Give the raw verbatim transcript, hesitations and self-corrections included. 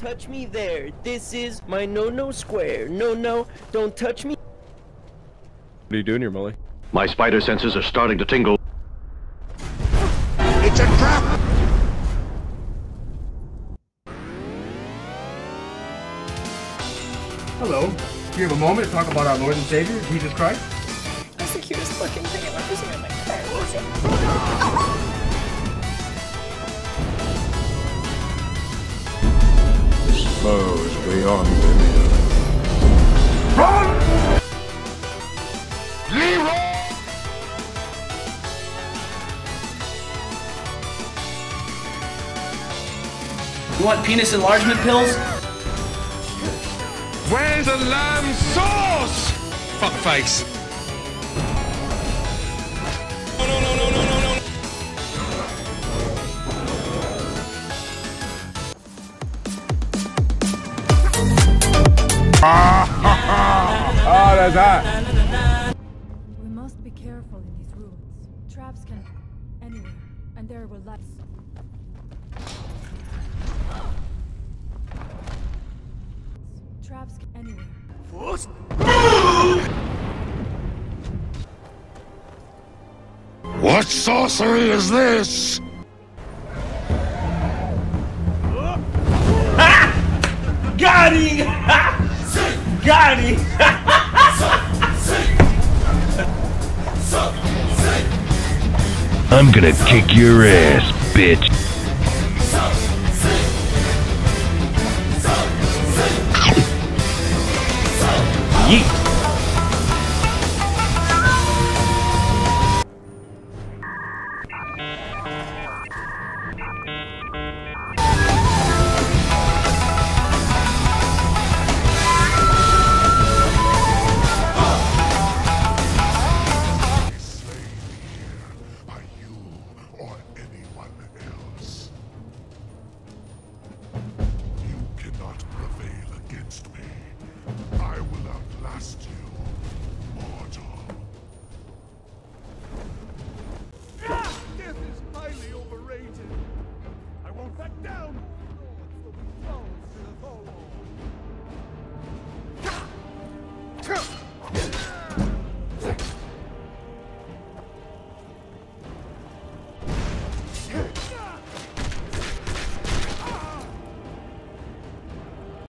touch me there. This is my no-no square. No-no, don't touch me. What are you doing here, Molly? My spider senses are starting to tingle. It's a trap! Hello. Do you have a moment to talk about our Lord and Savior, Jesus Christ? That's the cutest fucking thing I've ever seen in my entire life. Suppose we are women. Run! Leroy! You want penis enlargement pills? Where's the lamb sauce? Fuckface. No, no, no, no, no, no, no. Oh, that's hot. We must be careful in these ruins. Traps can anywhere, and there will lights. Traps can anywhere. What sorcery is this? Got him! Got him! I'm gonna kick your ass, bitch. Yeet.